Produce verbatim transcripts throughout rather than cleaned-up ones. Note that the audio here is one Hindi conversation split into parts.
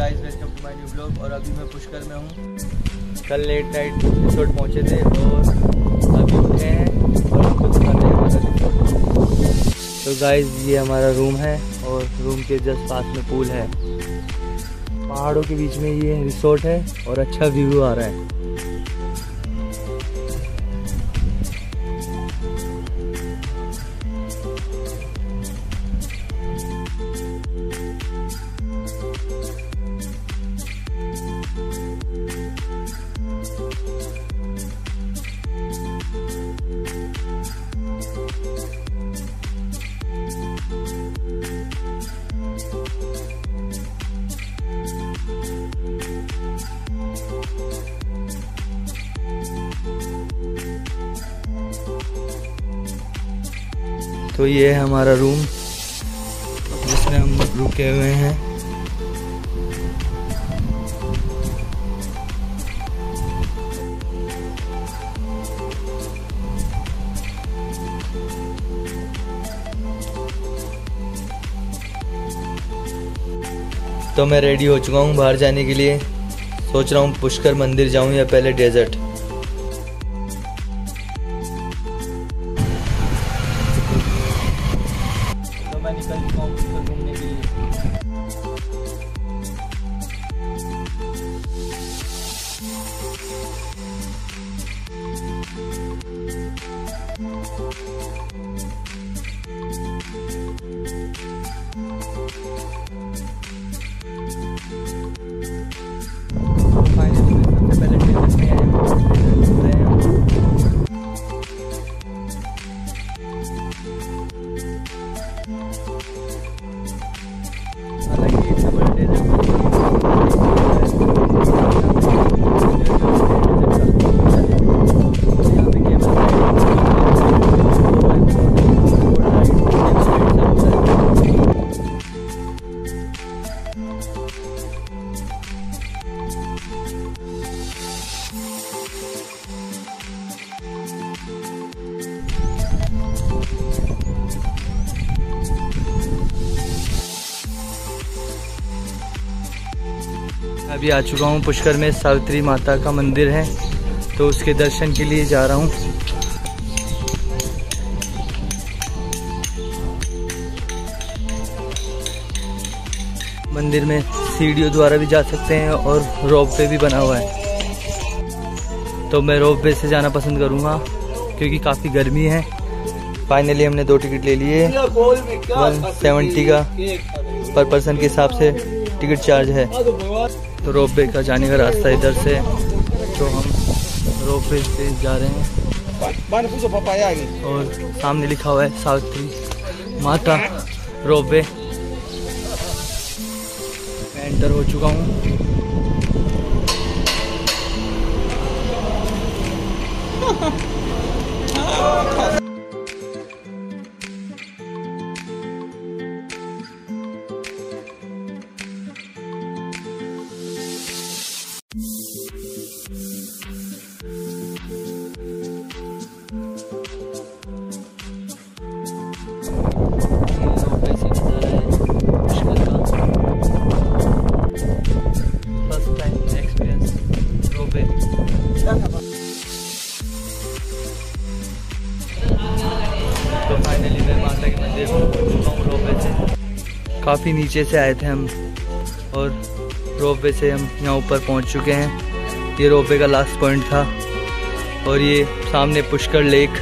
Guys, welcome to my new blog. और अभी मैं पुष्कर में हूँ। कल लेट नाइट रिसोर्ट पहुँचे थे और अभी उठे हैं और आपको दिखाते हैं हमारा रिसोर्ट। तो गाइस, ये हमारा रूम है और रूम के जस्ट पास में पूल है। पहाड़ों के बीच में ये रिसोर्ट है और अच्छा व्यू आ रहा है। तो ये है हमारा रूम जिसमें हम रुके हुए हैं। तो मैं रेडी हो चुका हूँ बाहर जाने के लिए। सोच रहा हूँ पुष्कर मंदिर जाऊँ या पहले डेजर्ट। मैं निकल चुका हूँ पुष्कर घूमने के लिए। तो फाइनली सबसे पहले डेजर्ट में आए हैं। हालांकि इतना बड़ा डेजर्ट अभी आ चुका हूँ पुष्कर में। सावित्री माता का मंदिर है तो उसके दर्शन के लिए जा रहा हूँ। मंदिर में सीढ़ियों द्वारा भी जा सकते हैं और रोप वे भी बना हुआ है। तो मैं रोप वे से जाना पसंद करूँगा क्योंकि काफ़ी गर्मी है। फाइनली हमने दो टिकट ले लिए। वन सेवेंटी का पर पर्सन के हिसाब से टिकट चार्ज है। तो रोप वे का जाने का रास्ता इधर से, तो हम रोप वे से जा रहे हैं। और सामने लिखा हुआ है सावित्री माता रोप वे। मैं एंटर हो चुका हूँ। तो फाइनली मैं माता के मंदिर पहुंच चुका हूँ रोपवे से। काफ़ी नीचे से आए थे हम और रोपवे से हम यहाँ ऊपर पहुँच चुके हैं। ये रोपवे का लास्ट पॉइंट था और ये सामने पुष्कर लेक।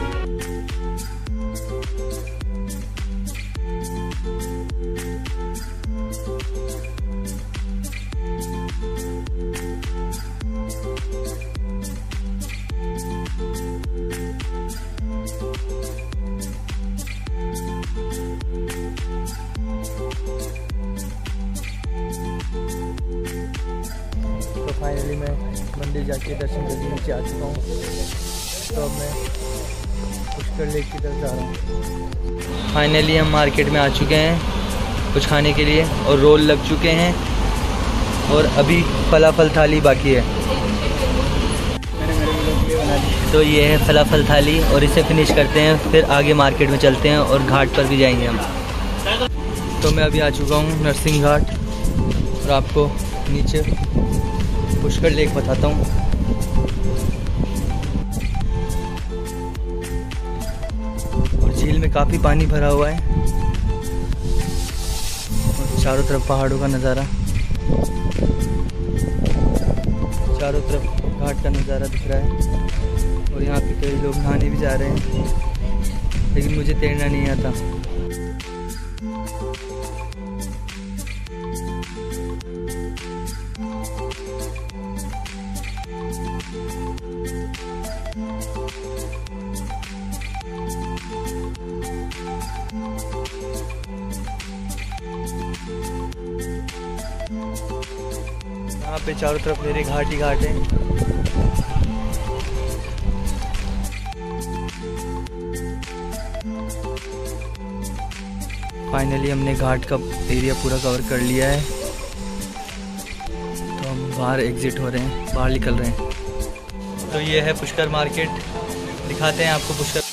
तो फाइनली मैं मंदिर जाके दर्शन करके नीचे आ चुका हूँ। तो अब मैं पुष्कर लेक की तरफ जा रहा हूँ। फाइनली हम मार्केट में आ चुके हैं कुछ खाने के लिए और रोल लग चुके हैं और अभी फलाफल थाली बाकी है। तो ये है फलाफल थाली और इसे फिनिश करते हैं, फिर आगे मार्केट में चलते हैं और घाट पर भी जाएंगे हम। तो मैं अभी आ चुका हूँ नरसिंह घाट और आपको नीचे पुष्कर लेक बताता हूँ। और झील में काफ़ी पानी भरा हुआ है और चारों तरफ पहाड़ों का नज़ारा, चारों तरफ घाट का नज़ारा दिख रहा है। और यहाँ पे कई लोग नहाने भी जा रहे हैं, लेकिन मुझे तैरना नहीं आता। यहाँ पे चारों तरफ मेरे घाट ही घाट है। फाइनली हमने घाट का एरिया पूरा कवर कर लिया है, तो हम बाहर एग्जिट हो रहे हैं, बाहर निकल रहे हैं। तो ये है पुष्कर मार्केट, दिखाते हैं आपको पुष्कर।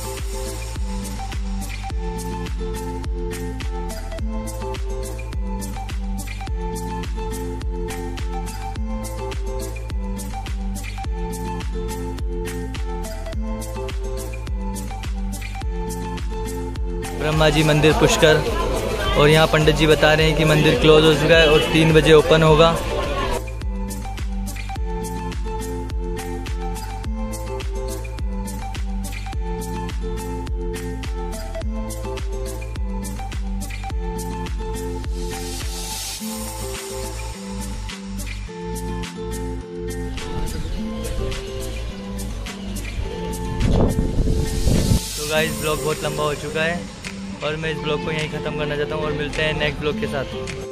ब्रह्मा जी मंदिर पुष्कर, और यहाँ पंडित जी बता रहे हैं कि मंदिर क्लोज हो चुका है और तीन बजे ओपन होगा। तो गाइस ब्लॉग बहुत लंबा हो चुका है और मैं इस ब्लॉग को यहीं ख़त्म करना चाहता हूँ और मिलते हैं नेक्स्ट ब्लॉग के साथ।